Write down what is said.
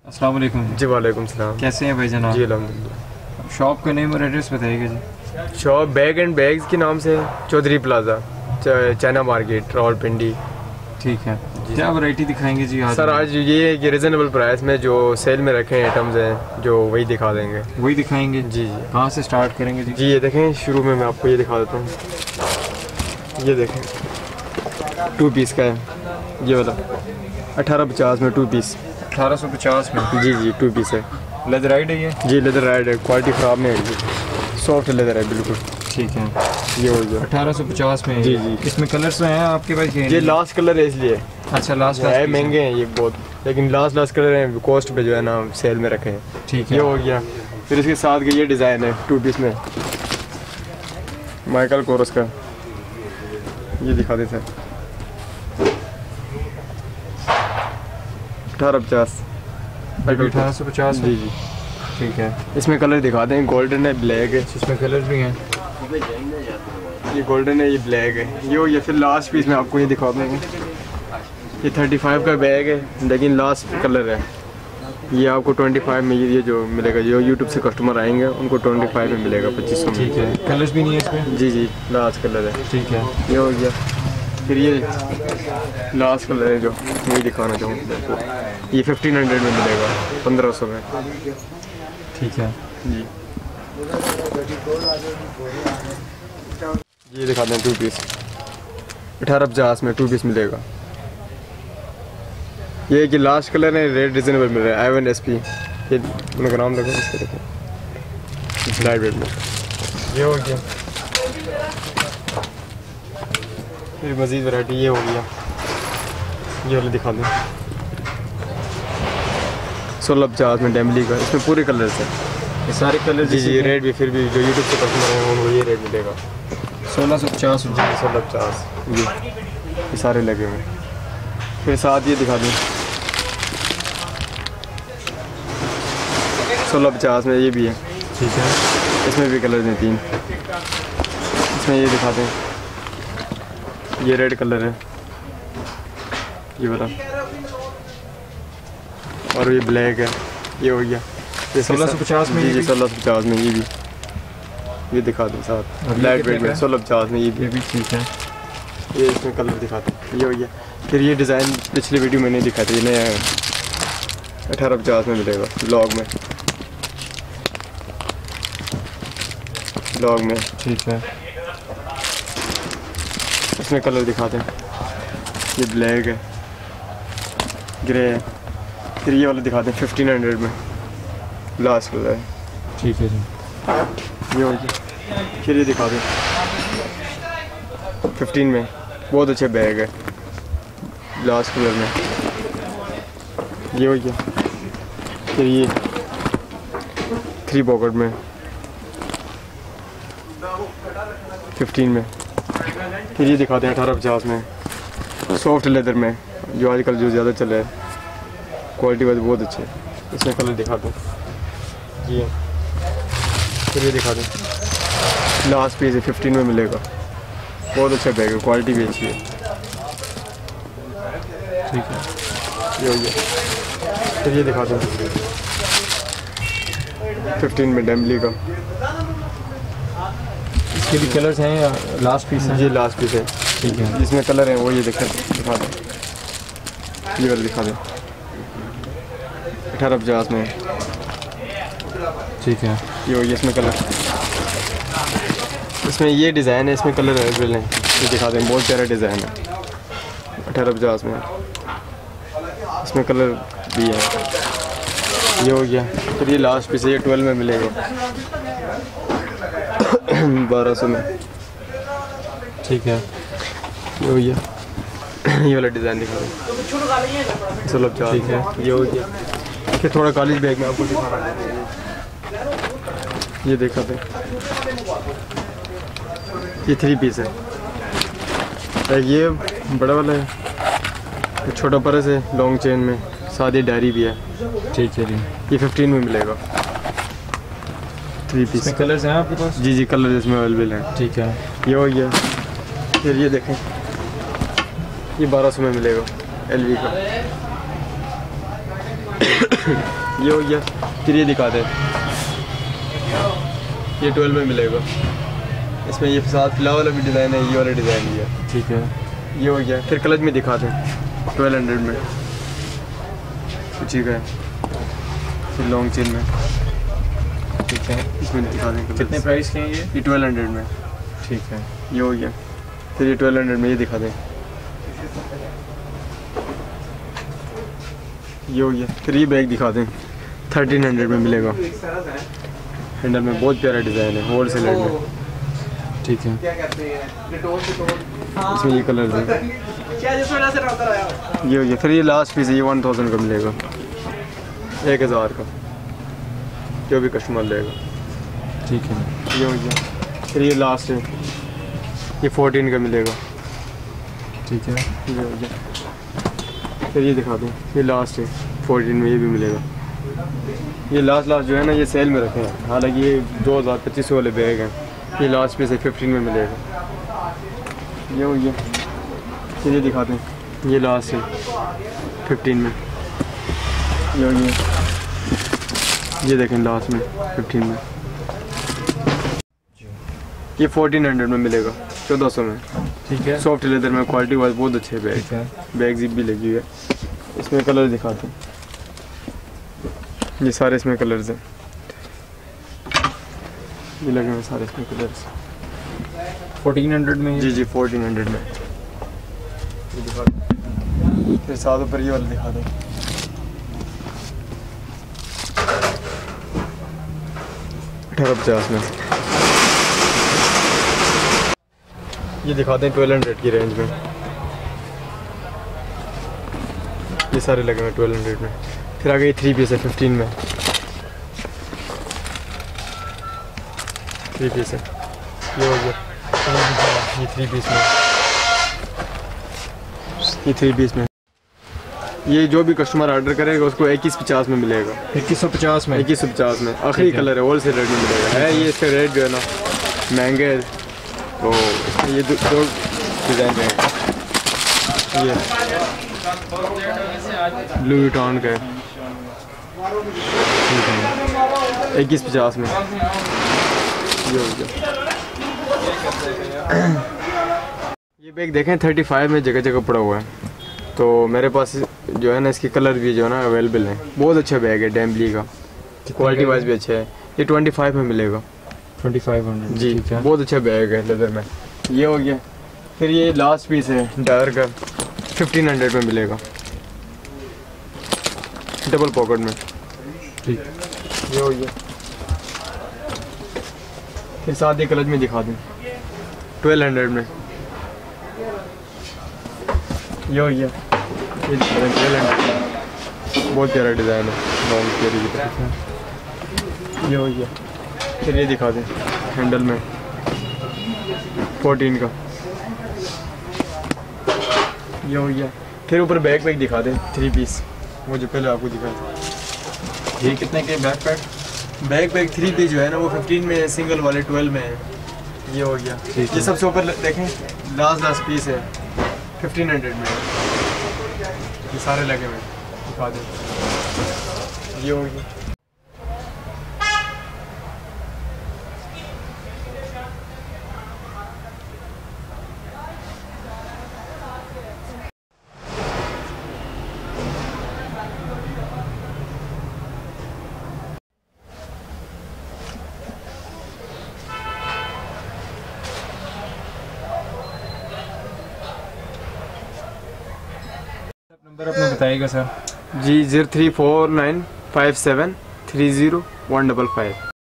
अस्सलाम वालेकुम जी वालेकुम सलाम। कैसे हैं भाई जनाब? जी अल्हम्दुलिल्लाह। शॉप का नेम और एड्रेस बताइएगा जी। शॉप बैग एंड बैग्स के नाम से Chaudhry plaza, China market, Rawalpindi. ठीक है, क्या वैरायटी दिखाएंगे जी आज? सर आज ये है कि रिजनेबल प्राइस में जो सेल में रखे आइटम्स हैं जो वही दिखा देंगे। वही दिखाएंगे जी जी। कहाँ से स्टार्ट करेंगे जी? जी ये देखें, शुरू में मैं आपको ये दिखा देता हूँ। ये देखें 2 पीस का है ये वाला, 1850 में 2 पीस। 1850 में? जी जी 2 पीस है। लेदर राइड है ये? जी लेदर राइड है, क्वालिटी ख़राब नहीं है, सॉफ्ट लेदर है बिल्कुल। ठीक है, ये हो गया 1850 में। जी जी। इसमें कलर्स हैं आपके पास? ये लास्ट कलर है इसलिए। अच्छा, लास्ट है, महंगे हैं ये बहुत, लेकिन लास्ट कलर हैं, कॉस्ट पे जो है ना सेल में रखे हैं। ठीक ये है। हो गया। फिर इसके साथ का ये डिज़ाइन है 2 पीस में, माइकल कोरस का। ये दिखा देते हैं 1850। 1850 जी जी। ठीक है। इसमें कलर दिखा दें, गोल्डन है, ब्लैक है। इसमें कलर भी हैं? ये गोल्डन है, ये ब्लैक है। ये हो गया। फिर लास्ट पीस में आपको ये दिखा देंगे, ये 35 का बैग है, लेकिन लास्ट कलर है। ये आपको 25 में ये जो मिलेगा, जो यूट्यूब से कस्टमर आएंगे उनको 25 में मिलेगा, 2500 में। ठीक है, कलर्स भी नहीं है इसमें? जी जी लास्ट कलर है। ठीक है। ये हो गया। फिर ये लास्ट कलर है जो मैं दिखाना चाहूँ, ये 1500 में मिलेगा, 1500 में। ठीक है जी। ये दिखा दें 2 पीस, 1850 में 2 पीस मिलेगा। ये कि लास्ट कलर है, रेट रिजनेबल मिल रहा है। I1SP, ये उनका नाम लगा, इसको देखो लाइट वेट में। ये हो गया। फिर मज़ीद वैरायटी ये हो गया, ये वाला दिखा दें 1650 में डेमली का। इसमें पूरे कलर्स हैं, ये सारे कलर? जी जी। रेट भी फिर भी जो यूट्यूब से कस्टमर हैं उनको ये रेट मिलेगा, 1650 जी 1650। ये सारे लगे हुए हैं। फिर साथ ये दिखा दें 1650 में, ये भी है। ठीक है। इसमें भी कलर हैं 3। इसमें ये दिखा दें, ये रेड कलर है, ये वाला, और ये ब्लैक है। ये हो गया। ये 1650 में? जी जी 1650 में। ये भी, ये दिखा दें साथ लाइट वेट में, 1650 में। ये भी ठीक है। ये इसमें कलर दिखाते हैं। ये हो गया। फिर ये डिज़ाइन पिछली वीडियो में नहीं दिखाते, ये नया है, 1850 में मिलेगा, ब्लॉग में। ब्लॉग में। ठीक है। इसमें कलर दिखाते हैं, ये ब्लैक है, ग्रे है। फिर ये वाला दिखाते हैं 1500 में, लास्ट कलर है। ठीक है जी। ये हो गया। फिर ये दिखा दें 15 में, बहुत अच्छे बैग है, लास्ट कलर में। ये हो गया। फिर ये 3 पॉकेट में 15 में। फिर ये दिखाते हैं 1850 में, सॉफ्ट लेदर में, जो आजकल जो ज़्यादा चल रहा है, क्वालिटी वाइज बहुत अच्छे। इसमें कलर दिखाते हैं ये। फिर ये दिखा दें, लास्ट पीस है, 15 में मिलेगा, बहुत अच्छा बैग है, क्वालिटी भी अच्छी है। ठीक है। ये हो गया। फिर ये दिखा दें 15 में डेमली का। इसके भी कलर्स हैं या लास्ट पीस है? ये लास्ट पीस है। ठीक है। जिसमें कलर है वो ये दिखा दें, ये वाला दिखा दें 1850 में। ठीक है। ये हो गया। इसमें कलर, इसमें ये डिज़ाइन है, इसमें कलर अवेलेबल है, ये दिखा दें, बहुत प्यारा डिज़ाइन है 1850 में। इसमें कलर भी है। ये हो गया। फिर ये लास्ट पीस है, ये 12 में मिलेगा, 1200 में। ठीक है। ये हो गया। ये वाला डिज़ाइन दिखा दें 1650। ठीक है। ये हो गया। फिर थोड़ा कॉलेज बैग में आपको दिखाना है, ये देखा थे, ये 3 पीस है। ये बड़ा वाला है, ये छोटा परस है लॉन्ग चेन में, साथ ही डायरी भी है। ठीक है जी। ये 15 में मिलेगा, 3 पीस। कलर्स हैं आपके पास? जी जी कलर इसमें अवेलेबल हैं। ठीक है। ये हो गया। फिर ये देखें, ये 1200 में मिलेगा, LV का। ये हो गया। फिर ये दिखा दें, ये 12 में मिलेगा। इसमें ये साथ फ्लावर वाला भी डिज़ाइन है, ये वाला डिज़ाइन भी है। ठीक है, ये हो गया। फिर क्लच में दिखा दें 1200 में, ठीक है। फिर लॉन्ग चेन में, ठीक है। इसमें दिखा दें कितने प्राइस के हैं ये 1200 में, ठीक है। ये हो गया। फिर ये 1200 में ये दिखा दें, ये हो गया। फिर ये बैग दिखा दें 1300 में मिलेगा। हैंडल में बहुत प्यारा डिज़ाइन है, होल सेल रेट में, ठीक है। इसमें ये कलर है, ये हो गया। फिर ये लास्ट पीस है, ये 1000 का मिलेगा, 1000 का, जो भी कस्टमर लेगा, ठीक है। ये हो गया। फिर ये लास्ट है, ये 14 का मिलेगा, ठीक है। ये हो गया। फिर ये दिखा दूँ, ये लास्ट है 14 में, ये भी मिलेगा। ये लास्ट जो है ना, ये सेल में रखे हैं, हालांकि ये 2000-2500 वाले बैग हैं। ये लास्ट पीस है, 15 में मिलेगा, ये हो गया। फिर ये दिखाते हैं, ये लास्ट है 15 में, ये हो गया। ये देखें लास्ट में 15 में, ये 1400 में मिलेगा, 1400 में, ठीक है। सॉफ्ट लेदर में, क्वालिटी वाइज बहुत अच्छे बैग ठीक है। बैग जिप भी लगी हुई है। इसमें कलर दिखाते हैं, ये सारे इसमें कलर्स हैं, ये लगे हुए सारे इसमें कलर्स। 1400 में? जी 1400 में। ये दिखा दो। फिर साथ ऊपर ये वाला दिखा दो, 1850 में। ये दिखाते हैं 1200 की रेंज में, ये सारे लगे हुए 1200 में। फिर आगे ये 3 पीस है 15 में, 3 पीस है, ये हो गया। ये 3 पीस में, ये 3 पीस में। ये जो भी कस्टमर ऑर्डर करेगा उसको 2150 में मिलेगा। 2150 में? 2150 में, आखिरी कलर है, होल सेल रेट में मिलेगा। है ये इसका रेट जो है ना महंगे है, तो इसमें ये दो डिज़ाइन है। ये ब्लू विटॉन का है, 2150 में, ये हो गया। ये बैग देखें 35 में जगह जगह पड़ा हुआ है, तो मेरे पास जो है ना इसके कलर भी जो है ना अवेलेबल हैं। बहुत अच्छा बैग है, डैम्बली का, क्वालिटी वाइज भी अच्छा है। ये 25 में मिलेगा, 2500 जी, ठीक है। बहुत अच्छा बैग है लेदर में, ये हो गया। फिर ये लास्ट पीस है डायर का, 1500 में मिलेगा, डबल पॉकेट में, ठीक, ये हो गया। फिर साथ ही कलर में दिखा दूँ 1200 में, ये हो गया। ये 1200 में, बहुत प्यारा डिज़ाइन है, लॉन्ग प्यारी की तरह, ये हो गया। फिर ये दिखा दें हैंडल में 14 का, ये हो गया। फिर ऊपर बैक पैक दिखा दें 3 पीस, वो जो पहले आपको दिखा था। ये कितने के backpack? Backpack 3 piece जो है ना वो 15 में है, सिंगल वाले 12 में है, ये हो गया। ये सबसे ऊपर देखें लास्ट पीस है 1500 में, ये सारे लगे हुए दिखा दें, ये हो गया। नंबर अपना बताइएगा सर। जी 03495730 155।